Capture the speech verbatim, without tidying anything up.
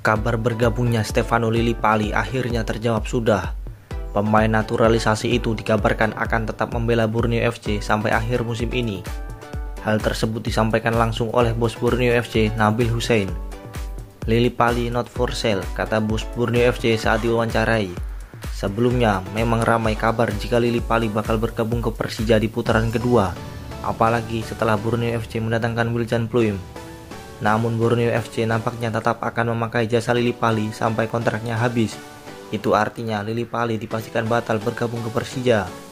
Kabar bergabungnya Stefano Lillipali akhirnya terjawab sudah. Pemain naturalisasi itu dikabarkan akan tetap membela Borneo F C sampai akhir musim ini. Hal tersebut disampaikan langsung oleh bos Borneo F C, Nabil Hussein. Lillipali not for sale, kata bos Borneo F C saat diwawancarai. Sebelumnya memang ramai kabar jika Lillipali bakal bergabung ke Persija di putaran kedua, apalagi setelah Borneo F C mendatangkan Wiljan Pluim. Namun Borneo F C nampaknya tetap akan memakai jasa Lillipali sampai kontraknya habis. Itu artinya Lillipali dipastikan batal bergabung ke Persija.